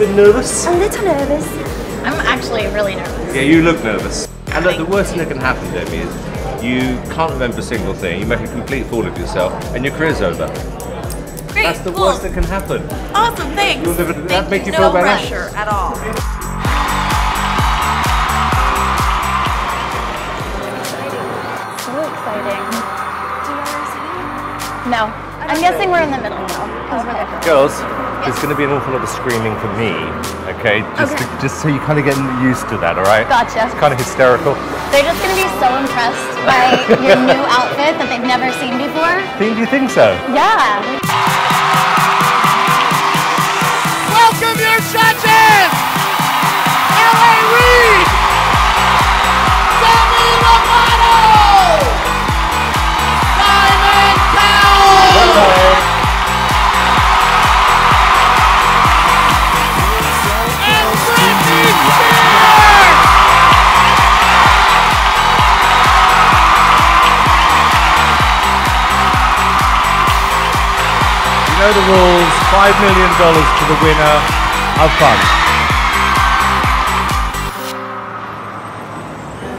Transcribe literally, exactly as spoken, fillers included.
bit nervous? A little nervous. I'm actually really nervous. Yeah, you look nervous. And look, the worst thing that can happen, Debbie, is you can't remember a single thing, you make a complete fool of yourself, and your career's over. Great, That's the cool. worst that can happen. Awesome, thanks. You'll never, that make you no feel better? pressure at all. So exciting. Do you ever see? No. I'm guessing we're in the middle now. Okay. Girls, there's going to be an awful lot of screaming for me, okay? Just, Okay. To, just so you kind of get used to that, all right? Gotcha. It's kind of hysterical. They're just going to be so impressed by your new outfit that they've never seen before. Think, do you think so? Yeah. Welcome your judges! L A Reid! Demi Lovato! Simon Cowell! And Brittany Spears! You know the rules, five million dollars to the winner. Have fun.